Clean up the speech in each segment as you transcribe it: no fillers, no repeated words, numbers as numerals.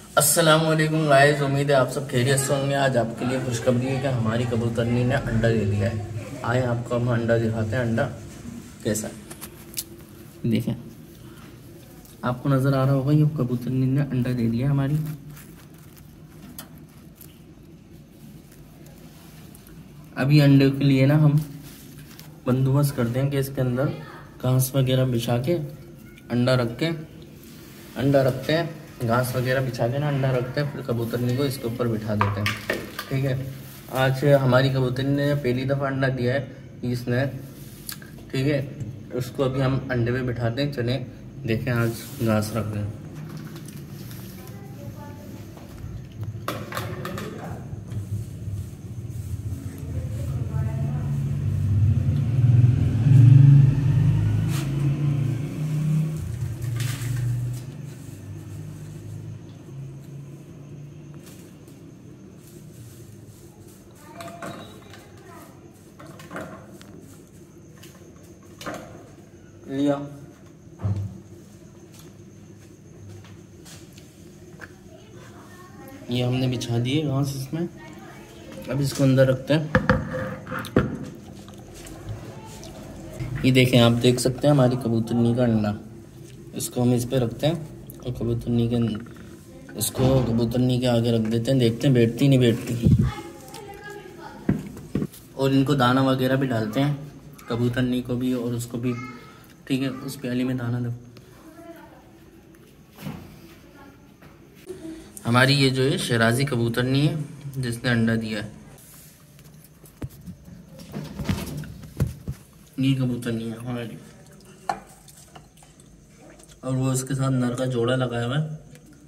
अस्सलाम वालेकुम गाइस, उम्मीद है आप सब खैरियत से होंगे। आज आपके लिए खुशखबरी है कि हमारी कबूतरनी ने अंडा दे दिया है। आए आपको हम अंडा दिखाते हैं। अंडा कैसा है देखें, आपको नज़र आ रहा होगा। ये कबूतरनी ने अंडा दे दिया हमारी। अभी अंडे के लिए ना हम बंदोबस्त करते हैं कि इसके अंदर घास वगैरह बिछा के अंडा रखते हैं, घास वगैरह बिछा के ना अंडा रखते हैं, फिर कबूतरनी को इसके ऊपर बिठा देते हैं। ठीक है, आज हमारी कबूतरनी ने पहली दफ़ा अंडा दिया है इसने। ठीक है, उसको अभी हम अंडे पे बिठाते हैं। चलें देखें, आज घास रख दें। लिया, ये हमने बिछा दिए घास इसमें। अब इसको अंदर रखते हैं। ये देखें, आप देख सकते हैं हमारी कबूतरनी का अंडा। इसको हम इस पे रखते हैं और कबूतरनी के आगे रख देते हैं। देखते हैं बैठती नहीं बैठती। और इनको दाना वगैरह भी डालते हैं, कबूतरनी को भी और उसको भी। ठीक है, उस प्याली में दाना दो। हमारी ये जो है शराजी कबूतरनी है जिसने अंडा दिया है। ये कबूतरनी है हमारी, और वो उसके साथ नर का जोड़ा लगाया हुआ है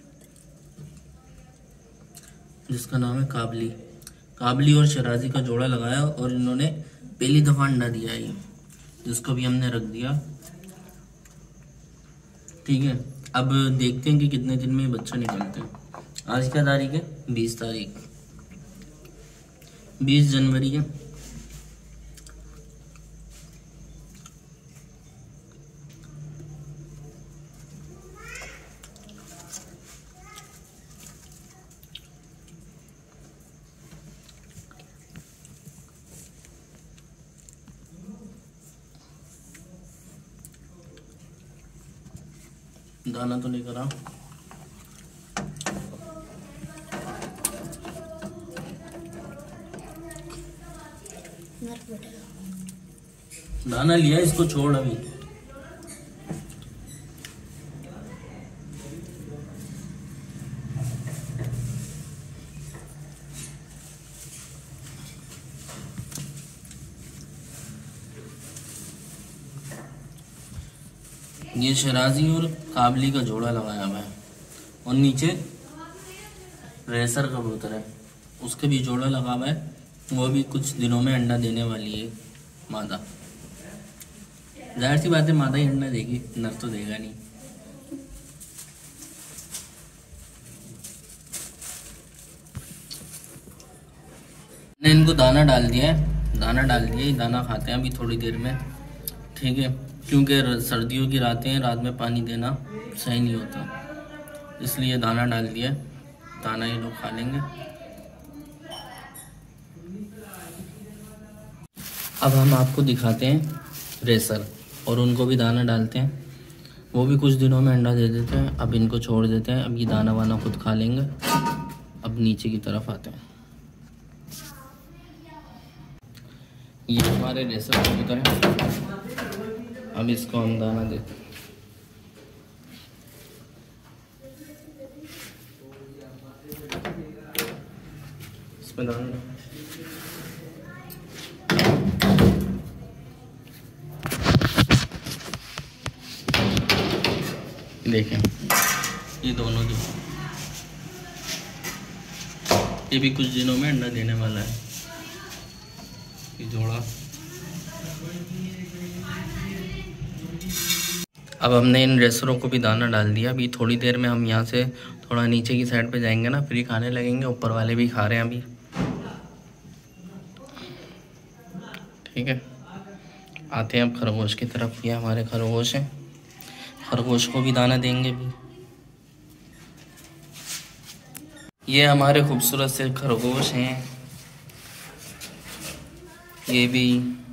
जिसका नाम है काबली और शराजी का जोड़ा लगाया। और इन्होंने पहली दफा अंडा दिया है, जिसको भी हमने रख दिया। ठीक है, अब देखते हैं कि कितने दिन में बच्चा निकलते हैं। आज क्या तारीख है? 20 तारीख, 20 जनवरी है। दाना तो लेकर आओ। दाना लिया, इसको छोड़ अभी। ये शराजी और काबली का जोड़ा लगाया हुआ है, और नीचे रेसर कबूतर है, उसके भी जोड़ा लगा हुआ है। वो भी कुछ दिनों में अंडा देने वाली है मादा। जाहिर सी बात है, मादा ही अंडा देगी, नर तो देगा नहीं। मैंने इनको दाना डाल दिया है, दाना खाते हैं अभी थोड़ी देर में। ठीक है, क्योंकि सर्दियों की रातें हैं, रात में पानी देना सही नहीं होता, इसलिए दाना डाल दिया। दाना ये लोग खा लेंगे। अब हम आपको दिखाते हैं रेसर, और उनको भी दाना डालते हैं। वो भी कुछ दिनों में अंडा दे देते हैं। अब इनको छोड़ देते हैं, अब ये दाना वाना खुद खा लेंगे। अब नीचे की तरफ आते हैं। ये हमारे रेसर कबूतर हैं। अब इसको हम दाना देते हैं। इसमें दाना देखें, ये दोनों जो, ये भी कुछ दिनों में अंडा देने वाला है। ये जोड़ा। अब हमने इन रेसरों को भी दाना डाल दिया। अभी थोड़ी देर में हम यहाँ से थोड़ा नीचे की साइड पे जाएंगे ना, फिर ही खाने लगेंगे। ऊपर वाले भी खा रहे हैं अभी। ठीक है, आते हैं अब खरगोश की तरफ। ये हमारे खरगोश हैं, खरगोश को भी दाना देंगे भी। ये हमारे खूबसूरत से खरगोश हैं, ये भी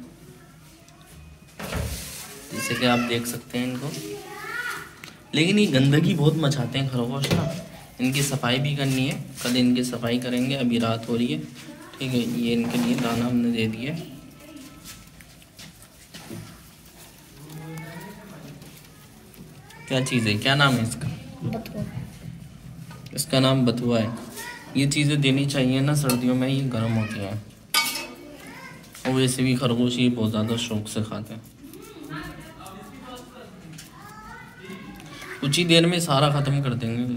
जैसे कि आप देख सकते हैं इनको। लेकिन ये गंदगी बहुत मचाते हैं खरगोश ना, इनकी सफाई भी करनी है, कल इनकी सफाई करेंगे। अभी रात हो रही है, ठीक है। ये इनके लिए दाना हमने दे दिया। क्या चीज़ है, क्या नाम है इसका? बथुआ। इसका नाम बथुआ है। ये चीज़ें देनी चाहिए ना, सर्दियों में ये गर्म होती हैं, और वैसे भी खरगोश ये बहुत ज़्यादा शौक से खाते हैं। कुछ ही देर में सारा ख़त्म कर देंगे।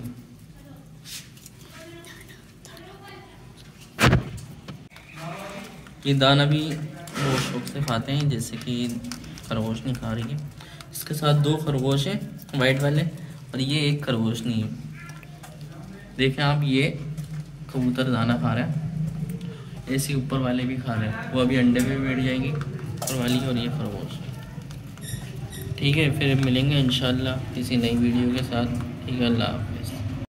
ये दाना भी बहुत शौक से खाते हैं, जैसे कि खरगोश नहीं खा रही है। इसके साथ 2 खरगोश हैं वाइट वाले, और ये एक खरगोश नहीं है। देखें आप, ये कबूतर दाना खा रहा है, ऐसे ऊपर वाले भी खा रहे हैं। वो अभी अंडे पे बैठ जाएंगी ऊपर वाली, और ये खरगोश। ठीक है, फिर मिलेंगे इंशाल्लाह किसी नई वीडियो के साथ। ठीक है, अल्लाह।